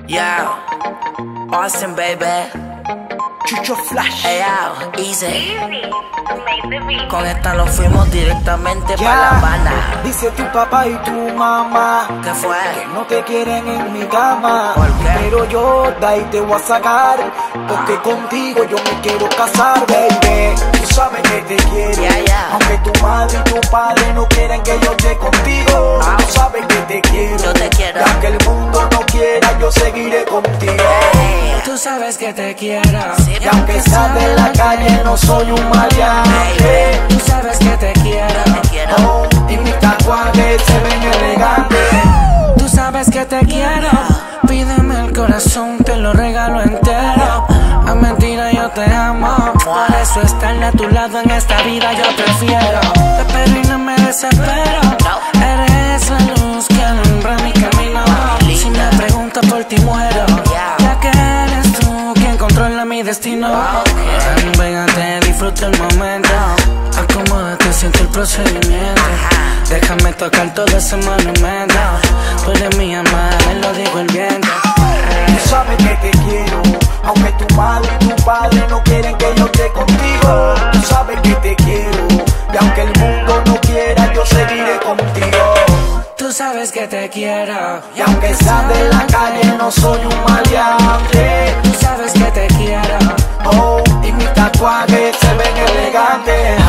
Yeah, Austin, baby. Chucho Flash. Hey, yo, easy. Con esta nos fuimos directamente para La Habana. Dice tu papá y tu mamá ¿Qué fue? que no te quieren en mi cama. ¿Por qué? Pero yo de ahí te voy a sacar, porque contigo yo me quiero casar, baby. Tú sabes que te quiero, Yeah. aunque tu madre y tu padre no quieren que yo esté contigo. Tú sabes que te quiero, Yo te quiero. y aunque el mundo no quiera, yo seguiré contigo. Hey, Tú sabes que te quiero, sí, Y aunque sea de la calle, no soy un maleante. tú sabes que te quiero, te quiero. Oh, y mis tatuajes se ven elegantes. tú sabes que te quiero. Pídeme el corazón, te lo regalo entero. A mentira yo te amo, por eso estar a tu lado en esta vida yo prefiero. Te espero y no me desespero, eres la luz que alumbra mi camino. Si me preguntas por ti muero, ya que eres tú quien controla mi destino. Pégate, disfruta el momento, acomódate, siente el procedimiento. Déjame tocar todo ese monumento. Tú eres mi amada, lo digo el viento. Tú sabes que te quiero, aunque tu madre y tu padre no quieren que yo esté contigo. Tú sabes que te quiero, y aunque el mundo no quiera, yo seguiré contigo. Tú sabes que te quiero, Y aunque sea de la calle, no soy un maleante. tú sabes que te quiero. Oh, y mis tatuajes se ven elegantes.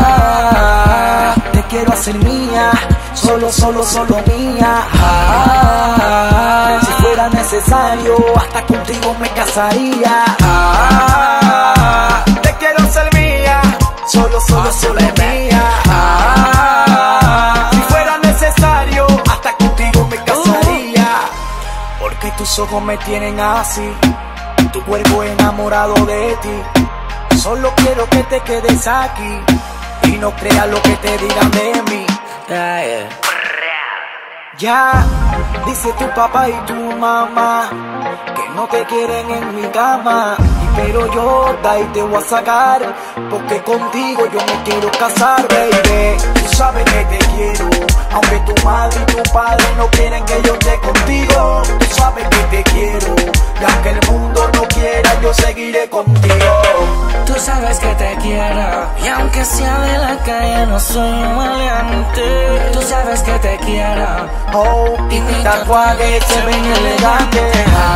Te quiero hacer mía, solo mía. Si fuera necesario, hasta contigo me casaría. Te quiero hacer mía, solo mía. Si fuera necesario, hasta contigo me casaría. Porque tus ojos me tienen así, tu cuerpo enamorado de ti. Solo quiero que te quedes aquí y no creas lo que te digan de mí. Ya, dice tu papá y tu mamá que no te quieren en mi cama. Pero yo de ahí te voy a sacar, porque contigo yo me quiero casar, baby. Tú sabes que te quiero, aunque tu madre y tu padre no quieren que yo esté contigo. Tú sabes que te quiero, y aunque el mundo no quiera, yo seguiré contigo. Tú sabes que te quiero, y aunque sea de la calle no soy un maleante. Tú sabes que te quiero, Oh, y mis tatuajes se ven elegantes.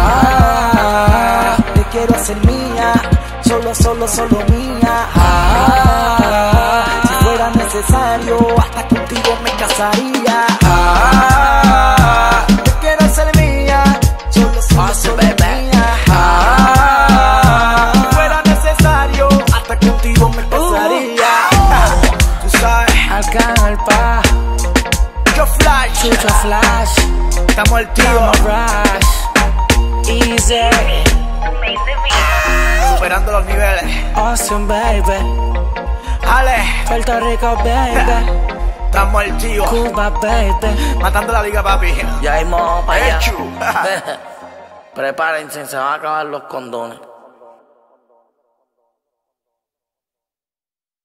Te quiero hacer mía, solo mía. Si fuera necesario, hasta contigo me casaría. Te quiero hacer mía, solo mía. Si fuera necesario, hasta contigo me casaría. Tú sabes, Arcángel Pa, Chucho Flash. Chucho Flash, Estamos al tío, Rush, Easy, superando los niveles. Austin, baby, Ale, Puerto Rico, baby, estamos al tío, Cuba, baby. matando la liga, papi. Ya vamos para allá. Hecho. Prepárense, se van a acabar los condones.